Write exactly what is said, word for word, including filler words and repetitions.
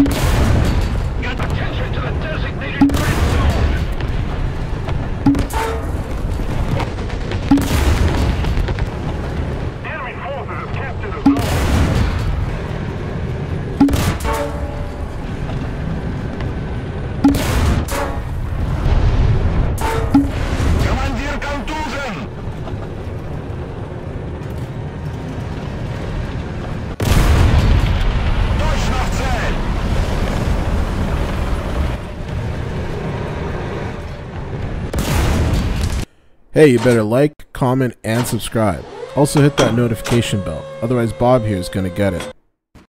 Got attention to the designated threat zone. Enemy forces have captured the zone. Командир контужен! Точно в цель! Hey, you better like, comment, and subscribe. Also hit that notification bell, otherwise Bob here is gonna get it.